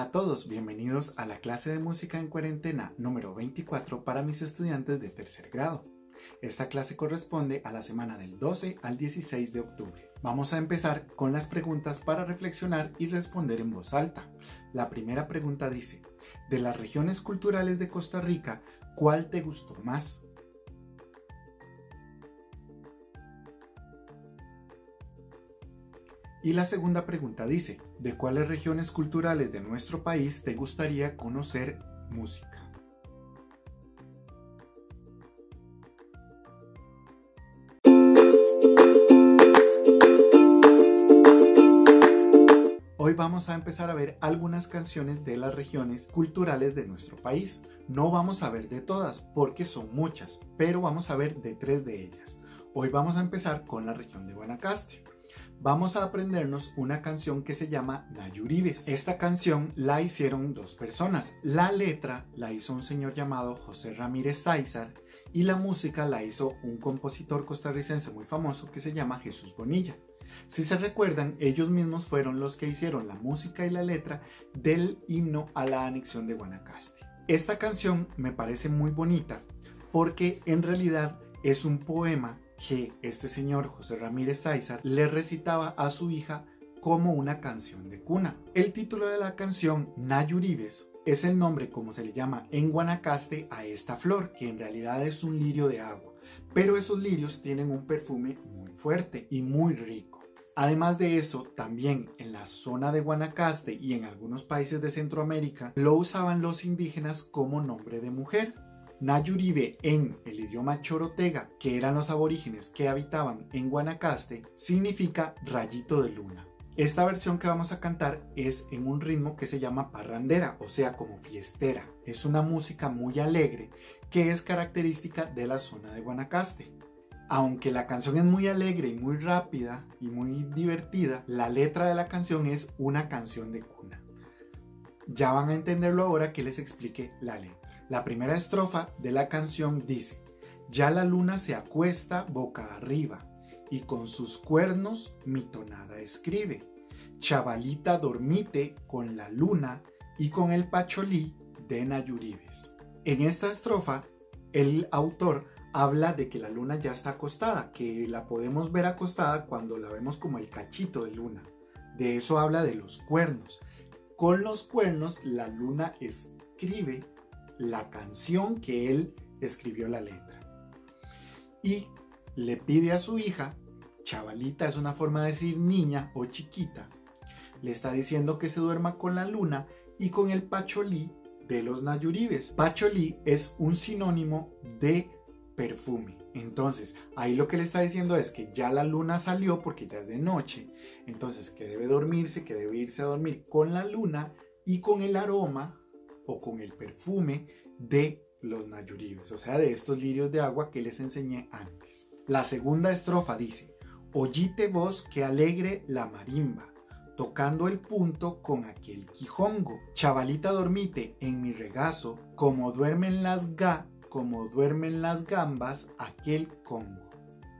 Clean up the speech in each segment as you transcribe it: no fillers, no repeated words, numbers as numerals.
a todos, bienvenidos a la clase de música en cuarentena número 24 para mis estudiantes de tercer grado. Esta clase corresponde a la semana del 12 al 16 de octubre. Vamos a empezar con las preguntas para reflexionar y responder en voz alta. La primera pregunta dice, de las regiones culturales de Costa Rica, ¿cuál te gustó más? Y la segunda pregunta dice, ¿de cuáles regiones culturales de nuestro país te gustaría conocer música? Hoy vamos a empezar a ver algunas canciones de las regiones culturales de nuestro país. No vamos a ver de todas porque son muchas, pero vamos a ver de 3 de ellas. Hoy vamos a empezar con la región de Guanacaste. Vamos a aprendernos una canción que se llama Nayuribes. Esta canción la hicieron 2 personas. La letra la hizo un señor llamado José Ramírez Sáizar y la música la hizo un compositor costarricense muy famoso que se llama Jesús Bonilla. Si se recuerdan, ellos mismos fueron los que hicieron la música y la letra del himno a la anexión de Guanacaste. Esta canción me parece muy bonita porque en realidad es un poema que este señor José Ramírez Sáizar le recitaba a su hija como una canción de cuna. El título de la canción, Nayuribes, es el nombre como se le llama en Guanacaste a esta flor, que en realidad es un lirio de agua, pero esos lirios tienen un perfume muy fuerte y muy rico. Además de eso, también en la zona de Guanacaste y en algunos países de Centroamérica lo usaban los indígenas como nombre de mujer. Nayuribe en el idioma chorotega, que eran los aborígenes que habitaban en Guanacaste, significa rayito de luna. Esta versión que vamos a cantar es en un ritmo que se llama parrandera, o sea, como fiestera. Es una música muy alegre que es característica de la zona de Guanacaste. Aunque la canción es muy alegre y muy rápida y muy divertida, la letra de la canción es una canción de cuna. Ya van a entenderlo ahora que les explique la letra. La primera estrofa de la canción dice, ya la luna se acuesta boca arriba y con sus cuernos mi tonada escribe. Chavalita dormite con la luna y con el pacholí de Nayuribes. En esta estrofa, el autor habla de que la luna ya está acostada, que la podemos ver acostada cuando la vemos como el cachito de luna. De eso habla de los cuernos. Con los cuernos la luna escribe la canción que él escribió la letra y le pide a su hija, chavalita es una forma de decir niña o chiquita, le está diciendo que se duerma con la luna y con el pacholí de los Nayuribes. Pacholí es un sinónimo de perfume. Entonces ahí lo que le está diciendo es que ya la luna salió porque ya es de noche, entonces que debe dormirse, que debe irse a dormir con la luna y con el aroma o con el perfume de los Nayuribes, o sea, de estos lirios de agua que les enseñé antes. La segunda estrofa dice, oyite vos que alegre la marimba, tocando el punto con aquel quijongo. Chavalita dormite en mi regazo, como duermen las gambas aquel congo.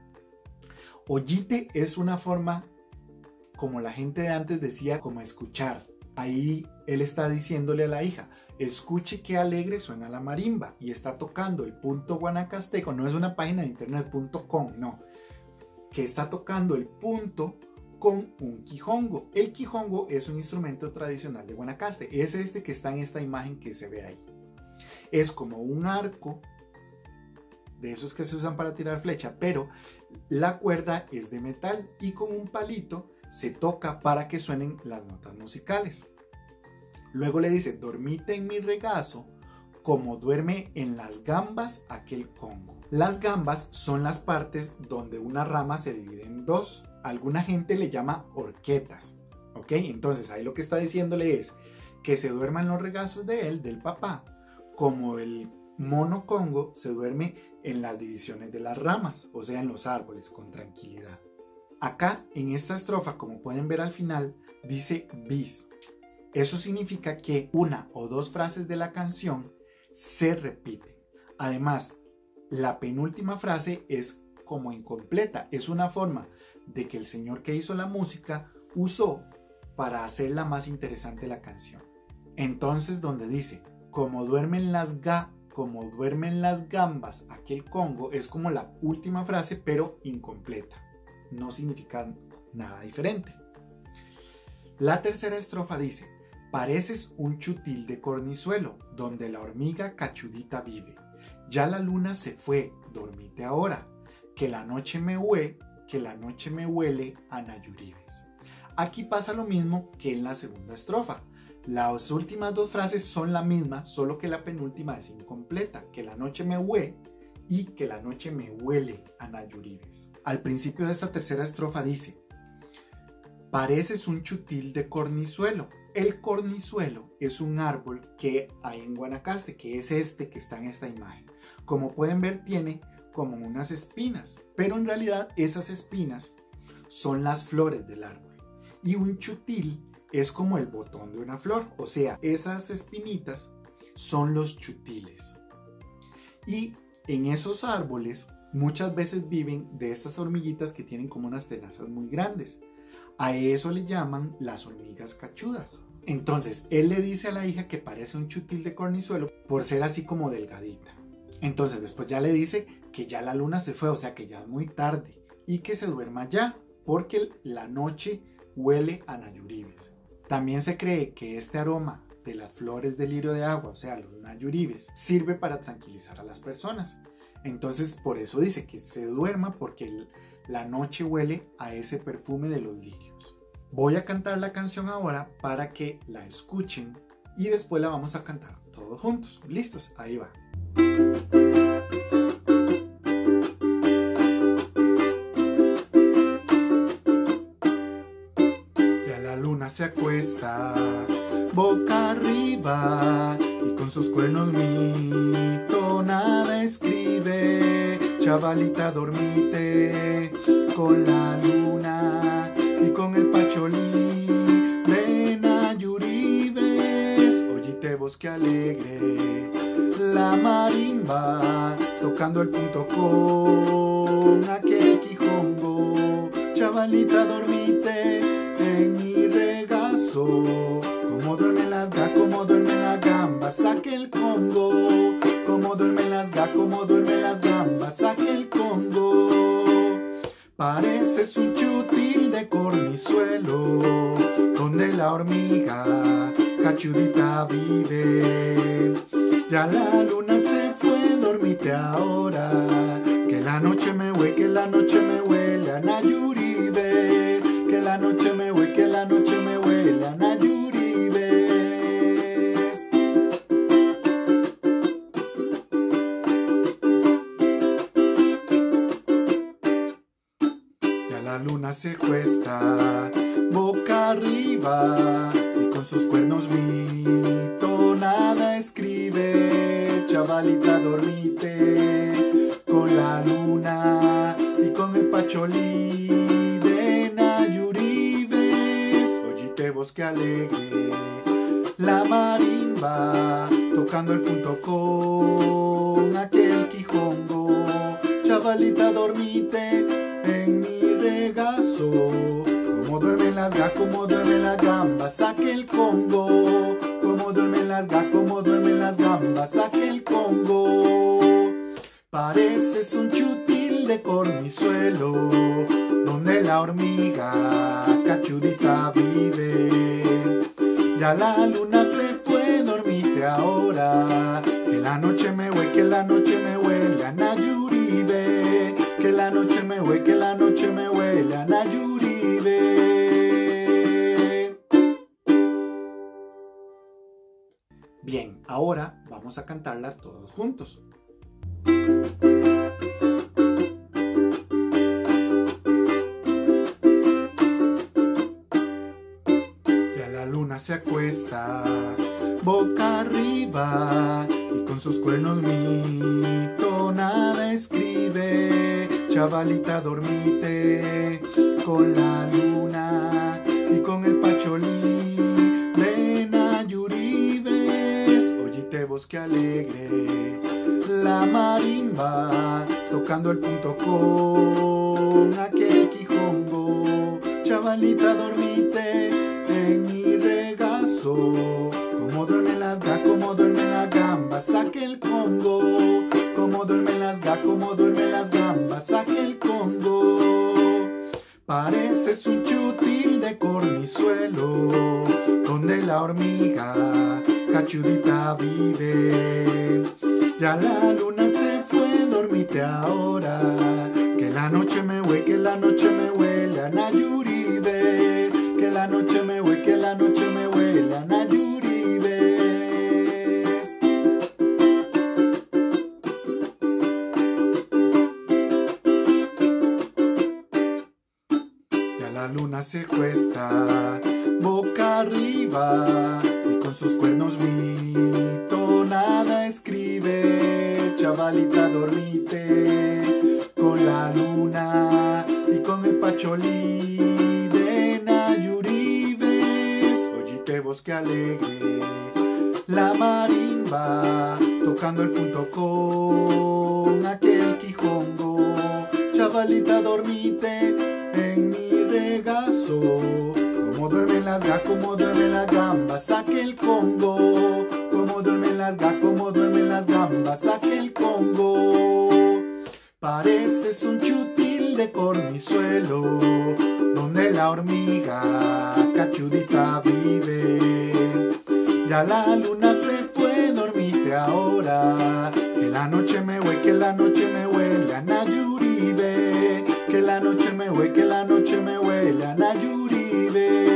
Oyite es una forma, como la gente de antes decía, como escuchar. Ahí él está diciéndole a la hija, escuche qué alegre suena la marimba, y está tocando el punto guanacasteco, no es una página de internet.com, no, que está tocando el punto con un quijongo. El quijongo es un instrumento tradicional de Guanacaste, es este que está en esta imagen que se ve ahí. Es como un arco, de esos que se usan para tirar flecha, pero la cuerda es de metal y con un palito se toca para que suenen las notas musicales. Luego le dice, dormite en mi regazo, como duerme en las gambas aquel congo. Las gambas son las partes donde una rama se divide en 2. Alguna gente le llama horquetas. ¿Ok? Entonces ahí lo que está diciéndole es que se duerma en los regazos de él, del papá, como el mono congo se duerme en las divisiones de las ramas, o sea, en los árboles, con tranquilidad. Acá, en esta estrofa, como pueden ver al final, dice bis. Eso significa que una o 2 frases de la canción se repiten. Además, la penúltima frase es como incompleta. Es una forma de que el señor que hizo la música usó para hacerla más interesante la canción. Entonces donde dice, como duermen las gambas aquel Congo, es como la última frase pero incompleta. No significa nada diferente. La tercera estrofa dice, pareces un chutil de cornizuelo, donde la hormiga cachudita vive. Ya la luna se fue, dormite ahora, que la noche me huele a Nayuribes. Aquí pasa lo mismo que en la segunda estrofa. Las últimas dos frases son la misma, solo que la penúltima es incompleta, que la noche me huele y que la noche me huele a Nayuribes. Al principio de esta tercera estrofa dice, pareces un chutil de cornizuelo. El cornizuelo es un árbol que hay en Guanacaste, que es este que está en esta imagen. Como pueden ver, tiene como unas espinas, pero en realidad esas espinas son las flores del árbol. Y un chutil es como el botón de una flor, o sea, esas espinitas son los chutiles. Y en esos árboles muchas veces viven de estas hormiguitas que tienen como unas tenazas muy grandes. A eso le llaman las hormigas cachudas. Entonces, él le dice a la hija que parece un chutil de cornizuelo por ser así como delgadita. Entonces, después ya le dice que ya la luna se fue, o sea que ya es muy tarde y que se duerma ya, porque la noche huele a Nayuribes. También se cree que este aroma de las flores de lirio de agua, o sea, los Nayuribes, sirve para tranquilizar a las personas. Entonces, por eso dice que se duerma, porque la noche huele a ese perfume de los lirios. Voy a cantar la canción ahora para que la escuchen y después la vamos a cantar todos juntos. ¿Listos? Ahí va. Ya la luna se acuesta boca arriba y con sus cuernos nada escribe. Chavalita, dormite con la luna y con el pacholí de Nayuribes. Oyite vos que alegre la marimba, tocando el punto con aquel quijongo. Chavalita, dormite en mi regazo, como duermen las gambas aquel Congo. Como duermen las gambas aquel Congo. Pareces un chutil de cornizuelo, donde la hormiga cachudita vive. Ya la luna se fue, dormite ahora, que la noche me huele a Nayuribe. Que la noche me huele a Nayuribes. Ya la luna se cuesta boca arriba y con sus cuernos nada escribe. Chavalita, dormite con la luna y con el pacholí de Nayuribes. Oyite vos que alegre la marimba, tocando el punto con aquel quijongo. Chavalita, dormite en mi regazo, como duermen las gambas aquel Congo. Como duermen las gambas aquel Congo. Pareces un chutil de cornizuelo, donde la hormiga cachudita vive. Ya la luna se fue, dormite ahora, que la noche me huele a Nayuribe. Que la noche me huele a Nayuribe. Bien, ahora vamos a cantarla todos juntos. Ya la luna se acuesta boca arriba y con sus cuernos nada escribe. Chavalita, dormite con la luna y con el pacholí de Nayuribes. Oyite vos que alegre la marimba, tocando el punto con aquel quijongo. Chavalita, dormite en mi regazo, como ga, como duermen las gambas, saque el Congo. Como duermen las ga, como duermen las gambas, saque el Congo. Pareces un chútil de cornizuelo, donde la hormiga cachudita vive. Ya la luna se fue, dormite ahora, que la noche me hue, que la noche me huele a Nayuribe, que la noche me hue, que la noche me huele a Nayuribes. Ya la luna se cuesta boca arriba y con sus cuernos nada escribe. Chavalita, dormite con la luna y con el pacholí de Nayuribes. Oyite vos que alegre la marimba, tocando el punto con aquel quijongo. Chavalita, dormite en mi regazo. Como duermen las ga, como duermen las gambas, saque el Congo. Como duermen las ga, como duermen las gambas, saque el Congo. Pareces un chútil de cornizuelo, donde la hormiga cachudita vive. Ya la luna se fue, dormite ahora, que la noche me hue, que la noche me huele a Nayuribe, que la noche me hue, que la noche me huele a Nayuribe.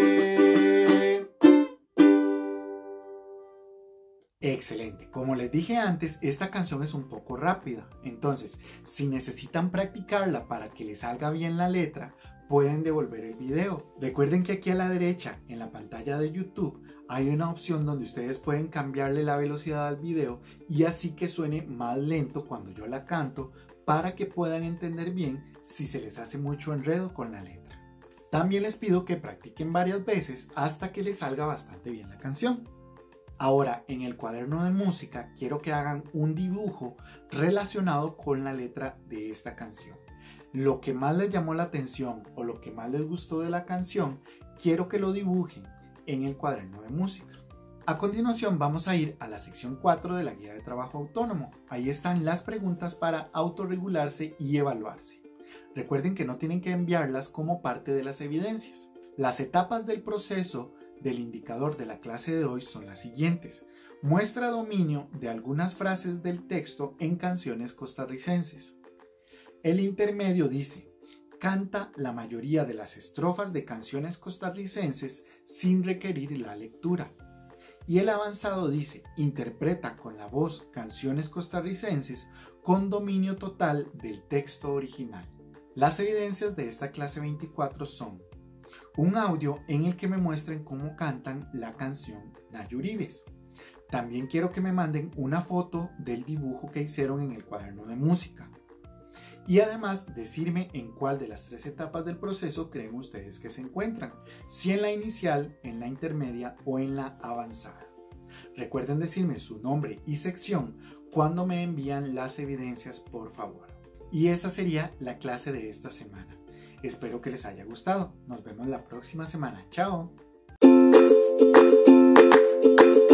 Excelente. Como les dije antes, esta canción es un poco rápida. Entonces, si necesitan practicarla para que les salga bien la letra, pueden devolver el video. Recuerden que aquí a la derecha, en la pantalla de YouTube, hay una opción donde ustedes pueden cambiarle la velocidad al video y así que suene más lento cuando yo la canto para que puedan entender bien si se les hace mucho enredo con la letra. También les pido que practiquen varias veces hasta que les salga bastante bien la canción. Ahora, en el cuaderno de música quiero que hagan un dibujo relacionado con la letra de esta canción. Lo que más les llamó la atención o lo que más les gustó de la canción, quiero que lo dibujen en el cuaderno de música. A continuación vamos a ir a la sección 4 de la guía de trabajo autónomo. Ahí están las preguntas para autorregularse y evaluarse. Recuerden que no tienen que enviarlas como parte de las evidencias. Las etapas del proceso del indicador de la clase de hoy son las siguientes. Muestra dominio de algunas frases del texto en canciones costarricenses. El intermedio dice, canta la mayoría de las estrofas de canciones costarricenses sin requerir la lectura. Y el avanzado dice, interpreta con la voz canciones costarricenses con dominio total del texto original. Las evidencias de esta clase 24 son un audio en el que me muestren cómo cantan la canción Nayuribes. También quiero que me manden una foto del dibujo que hicieron en el cuaderno de música. Y además decirme en cuál de las 3 etapas del proceso creen ustedes que se encuentran, si en la inicial, en la intermedia o en la avanzada. Recuerden decirme su nombre y sección cuando me envían las evidencias, por favor. Y esa sería la clase de esta semana. Espero que les haya gustado. Nos vemos la próxima semana. ¡Chao!